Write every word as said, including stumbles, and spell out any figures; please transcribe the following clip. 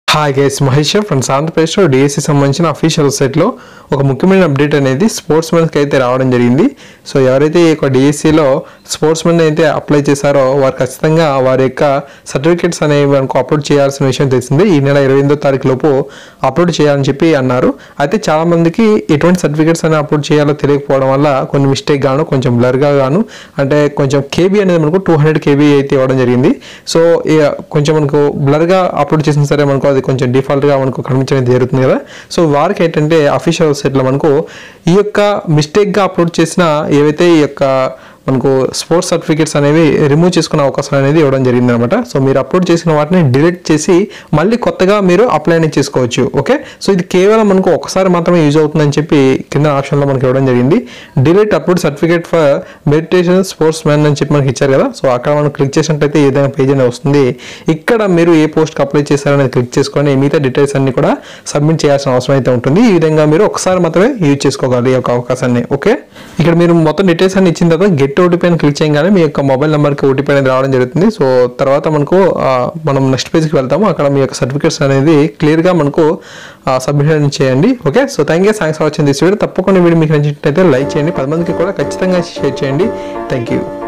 Hi guys, Mahesh friends. ఆంధ్రప్రదేశ్లో DSC సంబంధించిన official వెబ్సైట్లో ఒక ముఖ్యమైన అప్డేట్ అనేది స్పోర్ట్స్ మెన్కి అయితే రావడం జరిగింది. సో ఎవరైతే ఈ యొక్క డిఎస్సిలో స్పోర్ట్స్ మెన్ అయితే అప్లై చేశారో వారు ఖచ్చితంగా వారి యొక్క సర్టిఫికేట్స్ అనేవి మనకు అప్లోడ్ చేయాల్సిన విషయం తెలిసిందే. ఈ నెల ఇరవై ఎనిమిదో తారీఖు లోపు అప్లోడ్ చేయాలని చెప్పి అన్నారు. అయితే చాలామందికి ఎటువంటి సర్టిఫికేట్స్ అనేవి అప్లోడ్ చేయాలో తెలియకపోవడం వల్ల కొన్ని మిస్టేక్ గాను కొంచెం బ్లర్గా గాను అంటే కొంచెం కేబీ అనేది మనకు టూ హండ్రెడ్ కేబీ అయితే ఇవ్వడం జరిగింది. సో కొంచెం మనకు బ్లర్గా అప్లోడ్ చేసిన సరే మనకు అది కొంచెం డిఫాల్ట్గా మనకు కనిపించడం జరుగుతుంది కదా. సో వారికి ఏంటంటే అఫీషియల్ వెబ్సైట్లో మనకు ఈ యొక్క మిస్టేక్గా అప్లోడ్ చేసిన ఏవైతే ఈ యొక్క మనకు స్పోర్ట్స్ సర్టిఫికేట్స్ అనేవి రిమూవ్ చేసుకునే అవకాశం అనేది ఇవ్వడం జరిగింది అనమాట. సో మీరు అప్లోడ్ చేసిన వాటిని డిలీట్ చేసి మళ్ళీ కొత్తగా మీరు అప్లై అనేది చేసుకోవచ్చు. ఓకే, సో ఇది కేవలం మనకు ఒకసారి మాత్రమే యూజ్ అవుతుందని చెప్పి కింద ఆప్షన్లో మనకి ఇవ్వడం జరిగింది. Delete upload certificate for meditation sportsman అని చెప్పి మనకి ఇచ్చారు కదా. సో అక్కడ మనం క్లిక్ చేసినట్టయితే ఏదైనా పేజ్ అనేది వస్తుంది. ఇక్కడ మీరు ఏ పోస్ట్కి అప్లై చేశారనేది క్లిక్ చేసుకొని మిగతా డీటెయిల్స్ అన్ని కూడా సబ్మిట్ చేయాల్సిన అవసరం అయితే ఉంటుంది. ఈ విధంగా మీరు ఒకసారి మాత్రమే యూజ్ చేసుకోగలరు ఈ యొక్క అవకాశాన్ని. ఓకే, ఇక్కడ మీరు మొత్తం డీటెయిల్స్ అన్ని ఇచ్చిన తర్వాత గెట్ ఓటీపీ అని క్లిక్ చేయగానే మీ యొక్క మొబైల్ నెంబర్కి ఓటీపీ అనేది రావడం జరుగుతుంది. సో తర్వాత మనకు మనం నెక్స్ట్ పేజ్కి వెళ్తాము. అక్కడ మీ యొక్క సర్టిఫికేట్స్ అనేది క్లియర్గా మనకు సబ్మిట్ చేయండి. Okay, so thank you thanks for watching this video. తప్పకుండా వీడియో మీకు నచ్చినట్లయితే లైక్ చేయండి, పది మందికి కూడా ఖచ్చితంగా షేర్ చేయండి. Thank you.